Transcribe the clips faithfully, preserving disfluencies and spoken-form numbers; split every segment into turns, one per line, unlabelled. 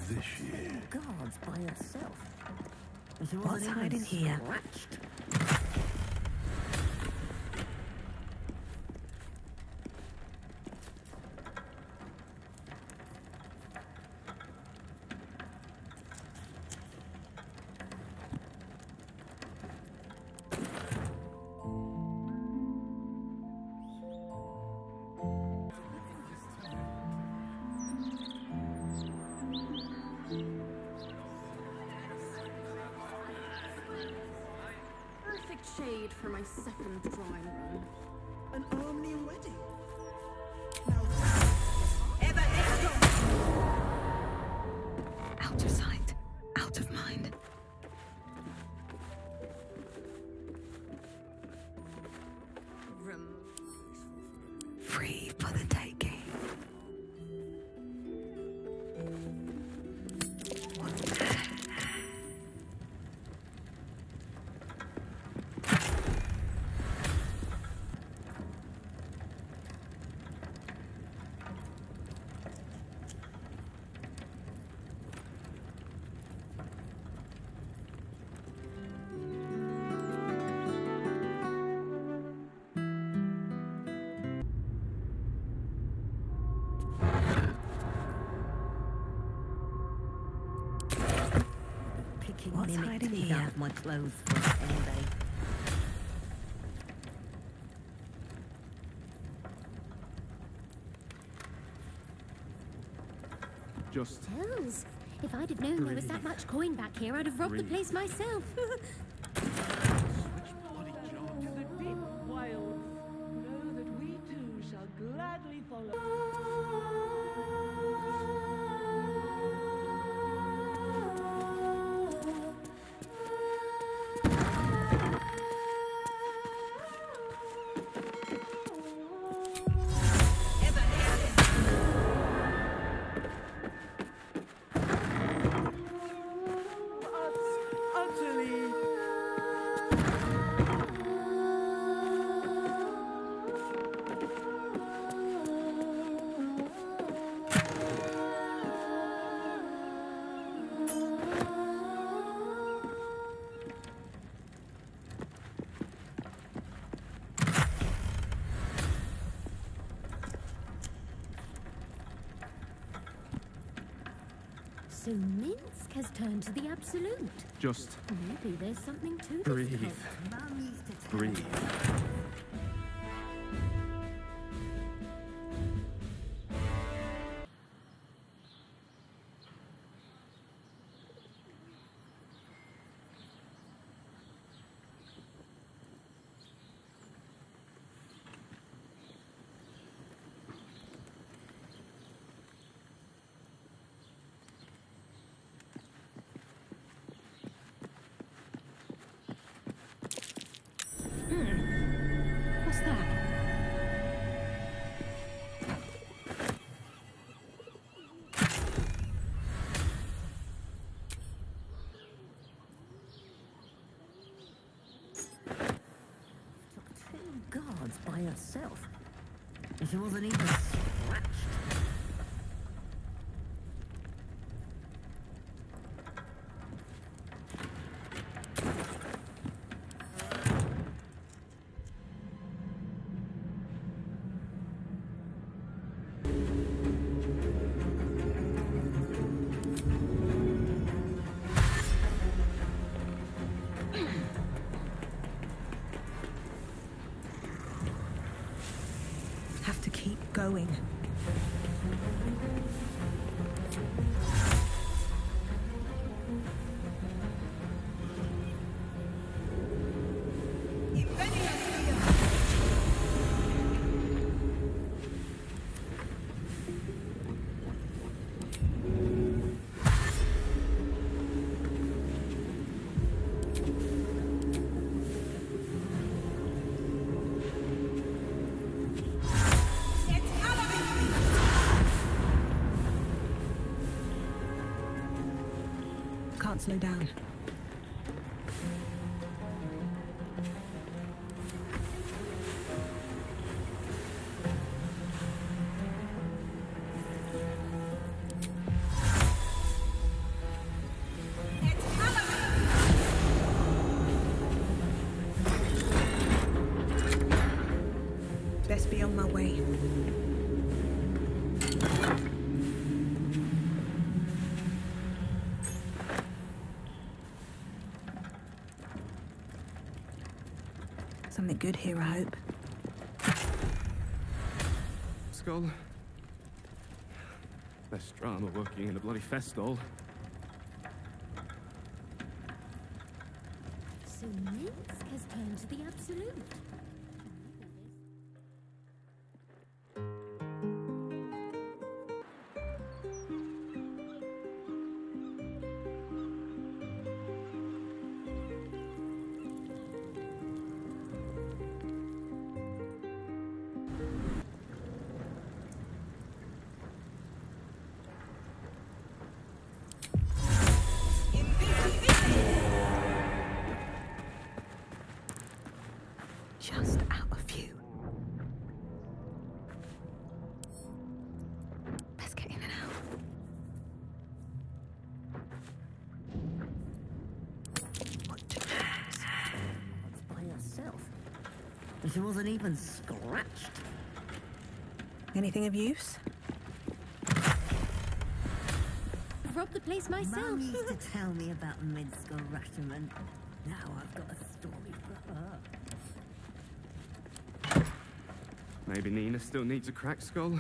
this year.
Guards by yourself.
What's hiding here?
Scratched.
Shade for my second drawing room.
An Omni wedding.
Out of sight, out of mind. Free for the taking. What's hiding here?
Out of my clothes for a day.
Just
Hells! If I'd have known there was that much coin back here, I'd have robbed the place myself.
The deep wilds know that we too shall gladly follow.
So Minsk has turned to the absolute.
Just
Maybe there's something to this
breathe.
cult.
Mum used to tell
Breathe.
me.
What's that?
Took two guards by herself. She wasn't even scratched.
Have to keep going. Can't slow down. Something good here, I hope.
Skull. Less drama working in a bloody festival.
So Minsk has turned to the absolute.
Just out of view. Let's get in and out. What to choose?
It's by herself. And she wasn't even scratched.
Anything of use?
Robbed the place myself.
Mum used to tell me about Minsk or Ratterman. Now I've got a story for her.
Maybe Nina still needs a cracked skull.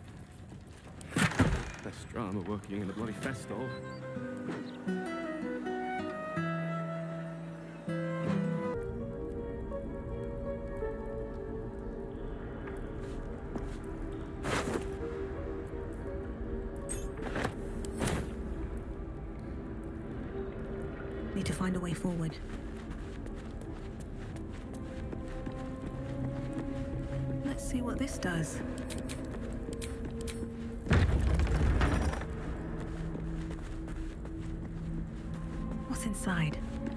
Less drama working in a bloody festival.
Need to find a way forward. Let's see what this does. What's inside?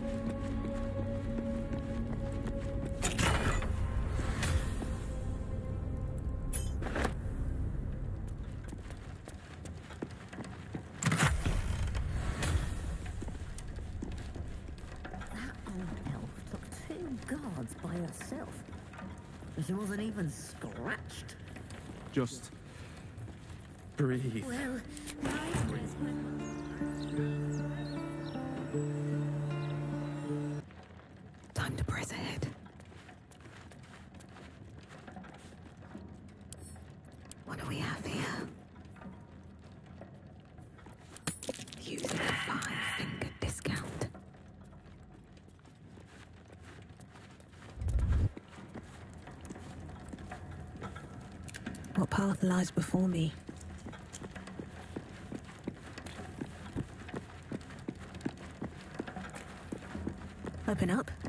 That old elf took two guards by herself. And she wasn't even scratched.
Just breathe.
Well, my dress went.
Time to press ahead. What do we have here? Using a five-finger discount. What path lies before me? Open up.